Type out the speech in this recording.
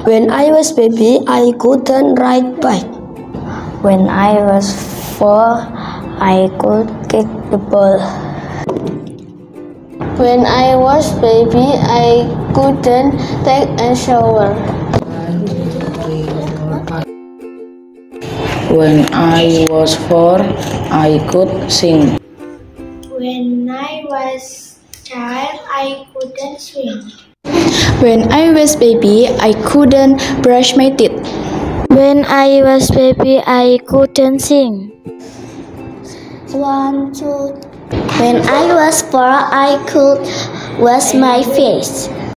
When I was baby, I couldn't ride bike. When I was 4, I could kick the ball. When I was baby, I couldn't take a shower. When I was 4, I could sing. When I was child, I couldn't swim. When I was baby, I couldn't brush my teeth. When I was baby, I couldn't sing. 1, 2. When I was 4, I could wash my face.